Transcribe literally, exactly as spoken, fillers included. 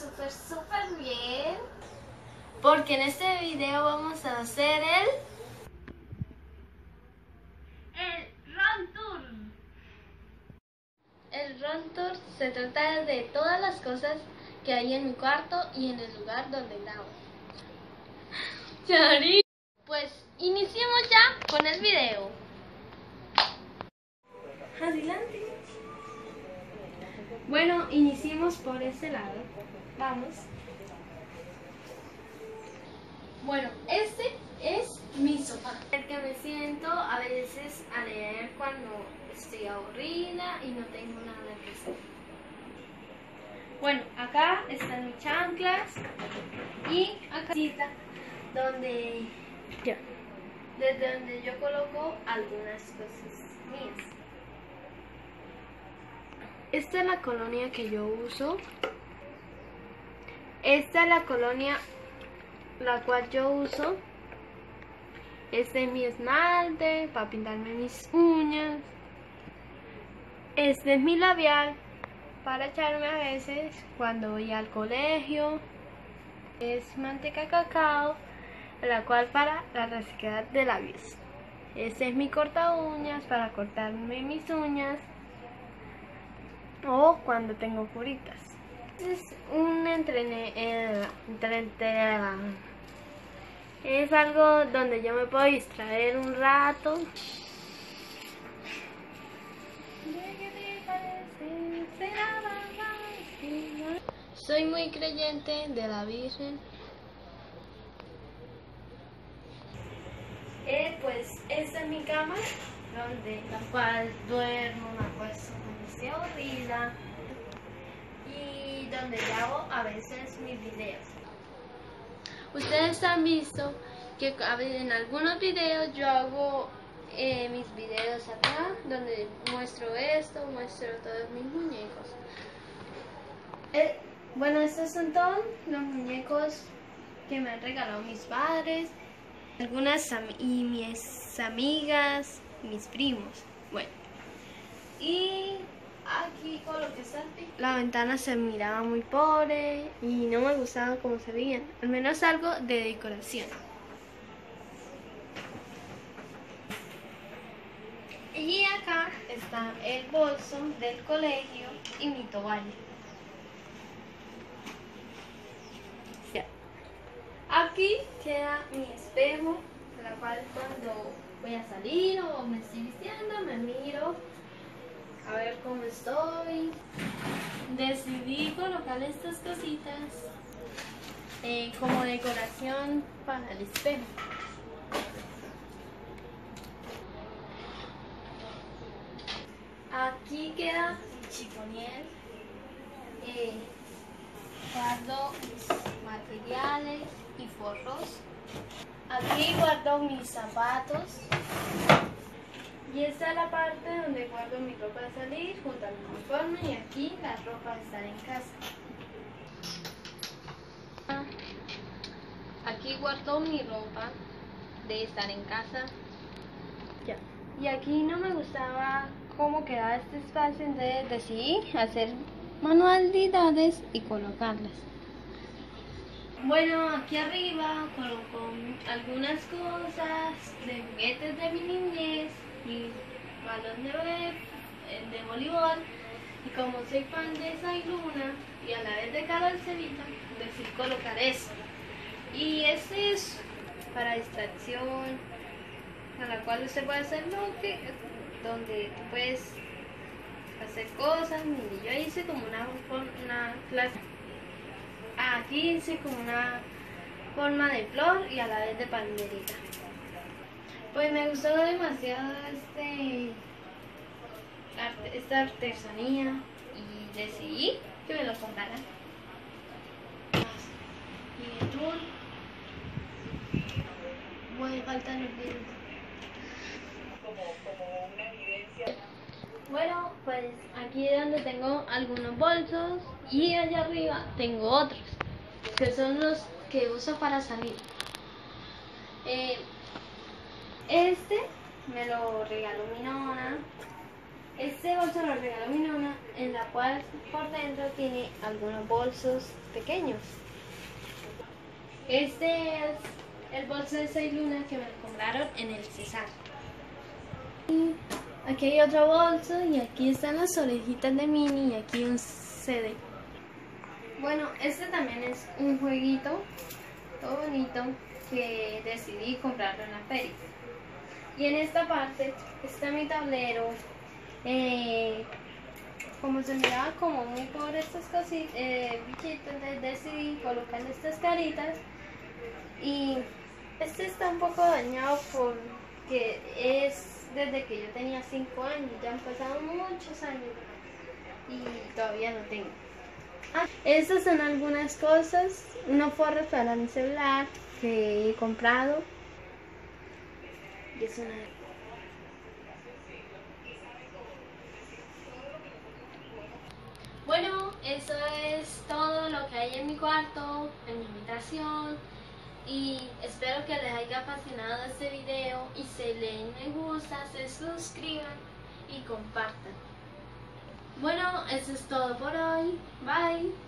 súper, súper bien. Porque en este video vamos a hacer el... El Room Tour. El Room Tour se trata de todas las cosas que hay en mi cuarto y en el lugar donde grabo. Chari. Pues iniciemos ya con el video. Adelante. Bueno, iniciemos por este lado. Vamos. Bueno, este es mi sofá, el que me siento a veces a leer cuando estoy aburrida y no tengo nada que hacer. Bueno, acá están mis chanclas y acá donde ya. Desde donde yo coloco algunas cosas mías. Esta es la colonia que yo uso. Esta es la colonia la cual yo uso. Este es mi esmalte para pintarme mis uñas. Este es mi labial para echarme a veces cuando voy al colegio. Es manteca cacao, la cual para la resequedad de labios. Este es mi corta uñas para cortarme mis uñas o cuando tengo curitas. Es un entrene, eh, entre, es algo donde yo me puedo distraer un rato. Soy muy creyente de la Virgen. Eh, pues esta es mi cama, donde la cual duermo, me acuesto cuando estoy aburrida y donde grabo a veces mis videos. Ustedes han visto que en algunos videos yo hago eh, mis videos acá, donde muestro esto, muestro todos mis muñecos. Eh, bueno, estos son todos los muñecos que me han regalado mis padres, algunas am y mis amigas, mis primos. Bueno, y aquí con lo que está la ventana se miraba muy pobre y no me gustaba cómo se veían, al menos algo de decoración. Y acá está el bolso del colegio y mi toalla. Aquí queda mi espejo, la cual cuando voy a salir o me estoy vistiendo me miro a ver cómo estoy. Decidí colocar estas cositas eh, como decoración para el espejo. Aquí queda mi chifonier. Eh, guardo mis materiales y forros. Aquí guardo mis zapatos. Y esta es la parte donde guardo mi ropa de salir junto a mi uniforme, y aquí la ropa de estar en casa. Aquí guardo mi ropa de estar en casa. Ya. Y aquí no me gustaba cómo quedaba este espacio, entonces decidí hacer manualidades y colocarlas. Bueno, aquí arriba coloco algunas cosas de juguetes de mi niñez, mi balón de, de voleibol, y como soy fan de Sai Luna y a la vez de Carol Cevita, decidí colocar eso. Y este es para distracción, a la cual usted puede hacer lo que, donde tú puedes hacer cosas. Mire, yo hice como una, una clase. Aquí hice como una forma de flor y a la vez de palmerita. Pues me gustó demasiado este arte, esta artesanía y decidí que me lo comprara. Y el tour. Bueno, faltan los dedos. Como, como una evidencia. Bueno, pues aquí es donde tengo algunos bolsos y allá arriba tengo otros, que son los que uso para salir. Eh, este me lo regaló mi nona Este bolso lo regaló mi nona, en la cual por dentro tiene algunos bolsos pequeños. Este es el bolso de seis lunas que me lo compraron en el Cesar. Y aquí hay otro bolso y aquí están las orejitas de Minnie y aquí un C D. Bueno, este también es un jueguito todo bonito que decidí comprarlo en la feria. Y en esta parte está mi tablero. Eh, como se miraba como muy pobre estas cositas, eh, bichitos, entonces decidí colocarle estas caritas. Y este está un poco dañado porque es desde que yo tenía cinco años, ya han pasado muchos años y todavía no tengo. Ah, estas son algunas cosas, unos forros para mi celular que he comprado. Y es una... Bueno, eso es todo lo que hay en mi cuarto, en mi habitación. Y espero que les haya apasionado este video y se le den me gusta, se suscriban y compartan. Bueno, eso es todo por hoy. Bye.